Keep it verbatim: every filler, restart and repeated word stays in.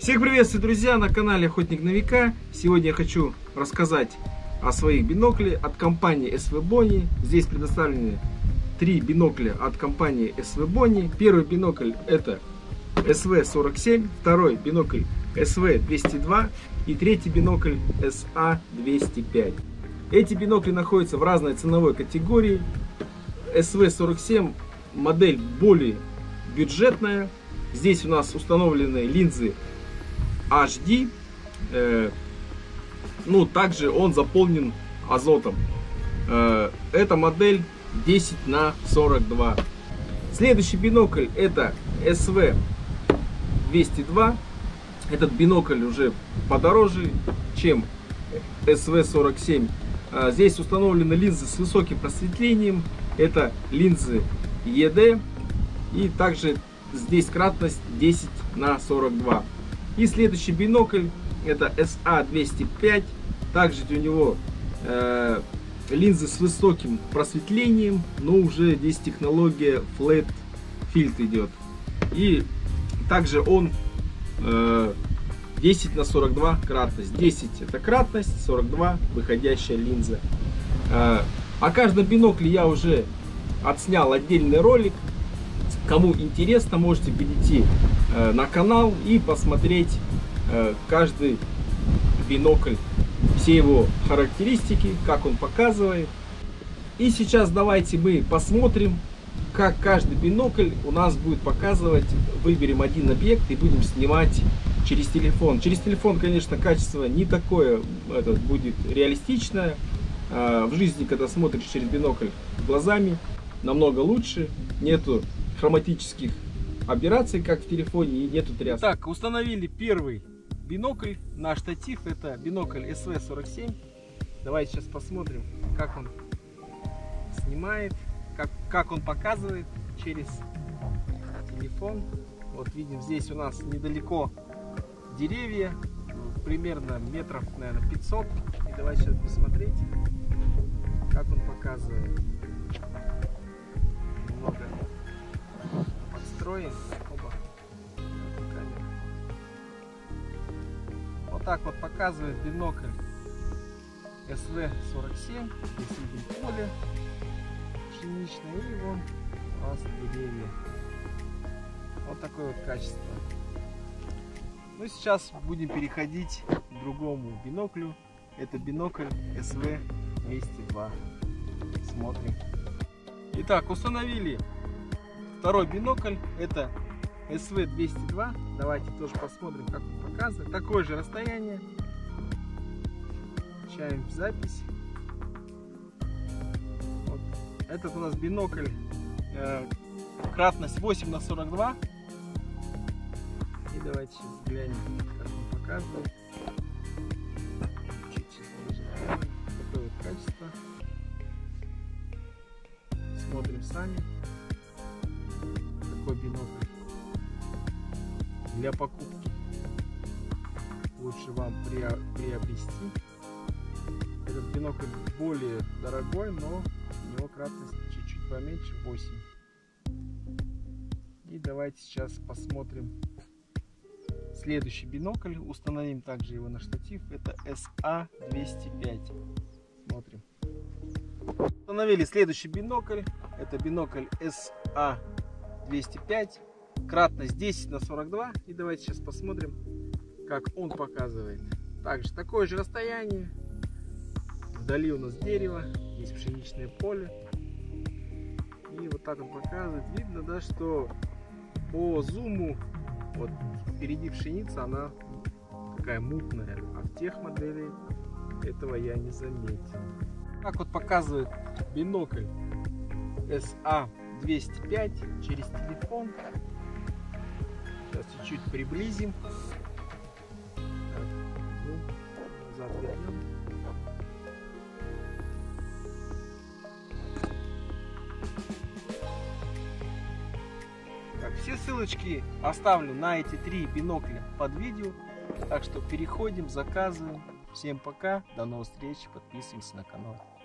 Всех приветствую, друзья, на канале Охотник на века. Сегодня я хочу рассказать о своих биноклях от компании эс ви Bony. Здесь предоставлены три бинокля от компании эс ви Bony. Первый бинокль это эс ви сорок семь, второй бинокль эс ви двести два и третий бинокль эс а двести пять. Эти бинокли находятся в разной ценовой категории. эс ви сорок семь модель более бюджетная. Здесь у нас установлены линзы эйч ди. Э, ну, также он заполнен азотом. Э, эта модель десять на сорок два. Следующий бинокль это эс ви двести два. Этот бинокль уже подороже, чем эс ви сорок семь. Э, здесь установлены линзы с высоким просветлением. Это линзы и ди. И также здесь кратность десять на сорок два. И следующий бинокль это эс а двести пять. Также у него э, линзы с высоким просветлением, но уже здесь технология Flat Field идет. И также он э, десять на сорок два кратность. десять это кратность, сорок два выходящая линза. Э, о каждом бинокле я уже отснял отдельный ролик. Кому интересно, можете перейти э, на канал и посмотреть э, каждый бинокль, все его характеристики, как он показывает. И сейчас давайте мы посмотрим, как каждый бинокль у нас будет показывать. Выберем один объект и будем снимать через телефон. Через телефон, конечно, качество не такое это будет реалистичное. Э, в жизни, когда смотришь через бинокль глазами, намного лучше. Нету хроматических операций, как в телефоне, и нету тряски. Так, установили первый бинокль на штатив. Это бинокль эс ви сорок семь. Давайте сейчас посмотрим, как он снимает, как, как он показывает через телефон. Вот видим, здесь у нас недалеко деревья, примерно метров, наверное, пятьсот. И давайте сейчас посмотреть, как он показывает. Немного подстроен. Оба. Вот так вот показывает бинокль эс ви сорок семь. Здесь видим поле пшеничное и вон у нас деревья. Вот такое вот качество. Ну, сейчас будем переходить к другому биноклю. Это бинокль эс ви двести два. Смотрим. Итак, установили второй бинокль. Это эс ви двести два. Давайте тоже посмотрим, как он показывает. Такое же расстояние. Включаем запись. Вот. Этот у нас бинокль э, кратность восемь на сорок два. И давайте сейчас глянем, как он показывает. Такое вот качество. Смотрим сами. Такой бинокль для покупки лучше вам приобрести. Этот бинокль более дорогой, но у него кратность чуть-чуть поменьше, восемь. И давайте сейчас посмотрим следующий бинокль. Установим также его на штатив. Это эс а двести пять. Смотрим. Установили следующий бинокль. Это бинокль эс а двести пять. Кратность десять на сорок два. И давайте сейчас посмотрим, как он показывает. Также такое же расстояние. Вдали у нас дерево. Здесь пшеничное поле. И вот так он показывает. Видно, да, что по зуму вот впереди пшеница, она такая мутная. А в тех моделях этого я не заметил. Так вот показывает бинокль эс а двести пять через телефон. Сейчас чуть-чуть приблизим. Так, ну, назад вернем. Так, все ссылочки оставлю на эти три бинокля под видео. Так что переходим, заказываем. Всем пока, до новых встреч, подписываемся на канал.